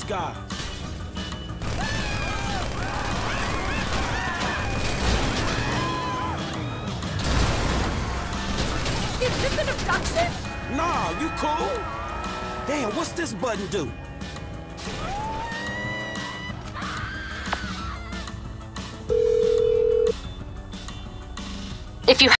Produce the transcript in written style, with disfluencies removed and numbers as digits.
guys. Is this an abduction? Nah, you cool? Damn, what's this button do? If you